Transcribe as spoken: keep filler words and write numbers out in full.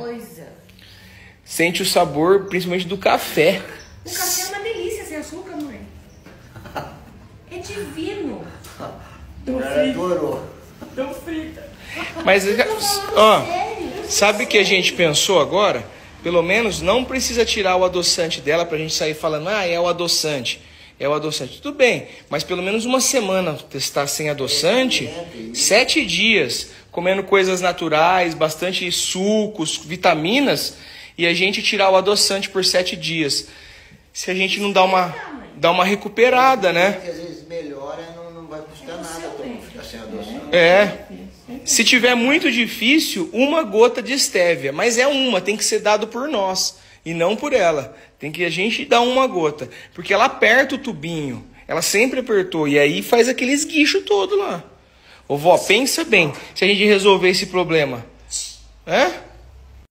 coisa. Sente o sabor, principalmente do café. O café é uma delícia sem açúcar, mãe. É divino. Tão frito. Tão frita. Mas, ó, sabe o que a gente pensou agora? Pelo menos não precisa tirar o adoçante dela pra gente sair falando, ah, é o adoçante. É o adoçante. Tudo bem, mas pelo menos uma semana testar sem adoçante, sete dias, comendo coisas naturais, bastante sucos, vitaminas, e a gente tirar o adoçante por sete dias. Se a gente não dá uma, dá uma recuperada, né? Que às vezes melhora, não, não vai custar nada pra ficar sem adoçante. É. Se tiver muito difícil, uma gota de estévia. Mas é uma, tem que ser dado por nós e não por ela. Tem que a gente dar uma gota. Porque ela aperta o tubinho. Ela sempre apertou. E aí faz aquele esguicho todo lá. Ô vó, pensa bem. Se a gente resolver esse problema. É?